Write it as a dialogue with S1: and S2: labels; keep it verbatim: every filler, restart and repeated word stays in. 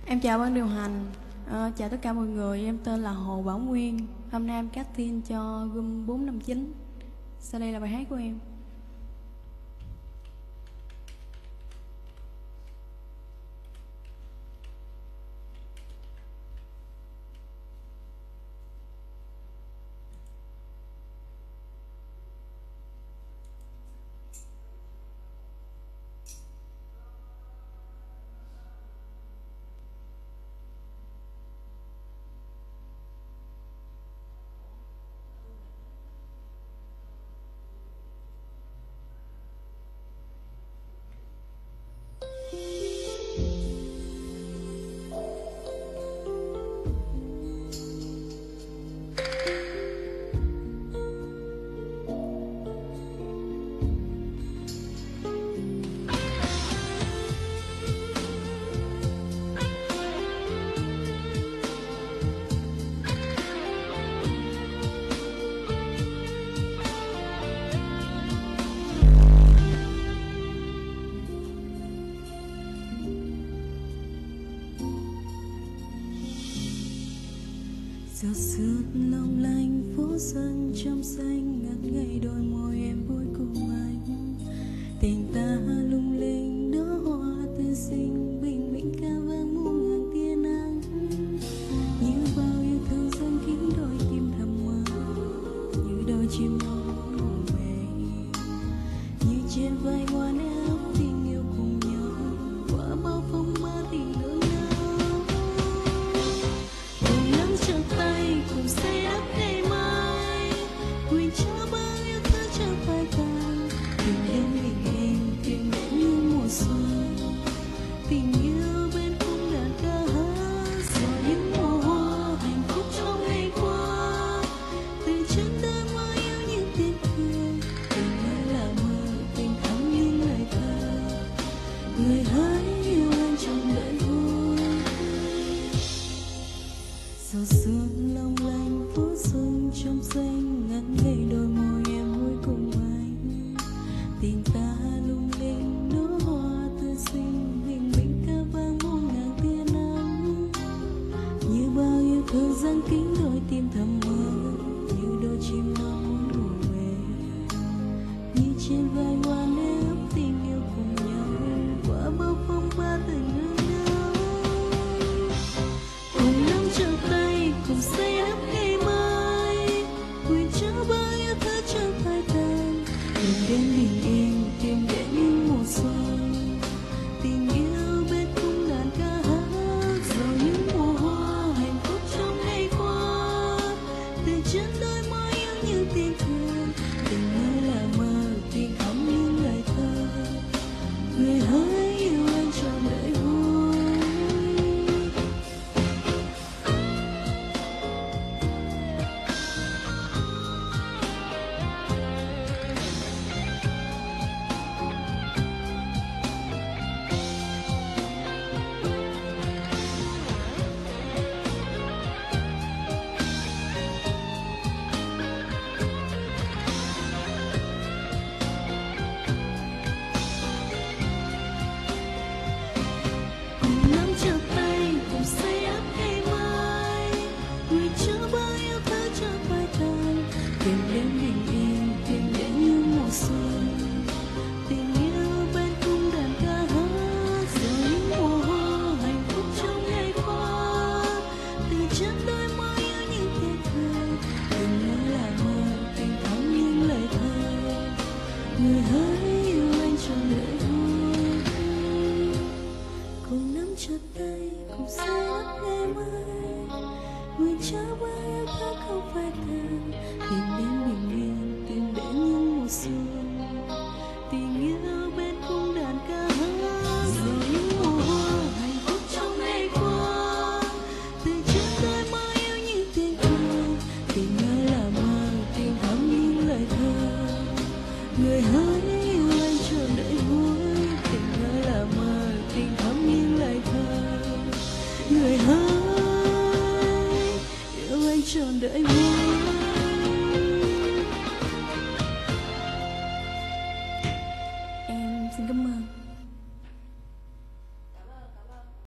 S1: Em chào ban điều hành, à, chào tất cả mọi người. Em tên là Hồ Bảo Nguyên. Hôm nay em casting cho Room bốn năm chín. Sau đây là bài hát của em.
S2: Giọt sương long lanh phố xuân trong xanh ngắt ngây đôi môi em vui cùng anh. Tình ta lung linh đóa hoa tươi xinh bình minh ca vang muôn ngàn tia nắng. Như bao yêu thương dâng kín đôi tim thầm mơ, như đôi chim non ngủ về, như trên vai ngoan áo tình yêu cùng nhau qua bao phong ba tình nỗi đau. Cùng nắm chặt tay cùng xây đắp ngày mai, quyền trao bao yêu thương cho vai ta. Tình em bình yên tìm đến như mùa xuân, tình yêu bên khung đàn ca hát rồi những mùa hoa hạnh phúc trong ngày qua. Từ chân đôi môi yêu những tiếng cười, tình ơi là mơ tình thắm những lời thơ. Người hỡi yêu anh trong đời vui. Giọt sương long lanh phố xuân trong xanh ngắt ngây đôi môi em vui cùng anh. Tình ta lung linh đóa hoa tươi xinh bình minh ca vang muôn ngàn tia nắng. Như bao yêu thương dâng kín đôi tim thầm mơ, như đôi chim non muốn ngủ về, như trên vai ngoan ép tình yêu cùng nhau qua bao phong ba từng nỗi đau. Cùng nắm chặt tay cùng xây đắp ngày mai, quyền trao bao yêu thương cho vai ta. Tìm đến bình yên tìm đến những mùa xuân, tình yêu bên khung đàn ca hát rồi những mùa hoa hạnh phúc trong ngày qua. Từ chân đôi môi yêu như tiếng cười, tình ơi là mơ tình thắm những lời thơ. Người hỡi yêu anh trọn đời vui. Cùng nắm chặt tay cùng xây ấp ngày mai, người trao bao yêu thương cho vai ta. Tìm đến bình yên tìm đến những mùa xuân, tình yêu bên khung đàn ca hát rồi những mùa hoa hạnh phúc trong ngày qua. Từ chân đôi môi yêu những tiếng cười, tình ơi là mơ tình thắm những lời thơ. Người hỡi yêu anh trọn đời vui. Cùng nắm chặt tay cùng xây đắp ngày mai, người trao bao yêu thương không phải tàn. Tìm đến bình yên tìm đến những mùa xuân, tình yêu bên khung đàn ca hát rồi những mùa hoa hạnh phúc trong ngày qua. Từ chân đôi môi yêu những tiếng cười, tình ơi là mơ tình thắm những lời thơ. Người hỡi yêu anh trọn đời vui, tình ơi là mơ tình thắm những lời thơ. Người hỡi yêu anh trọn đời vui.
S1: Em xin cảm ơn.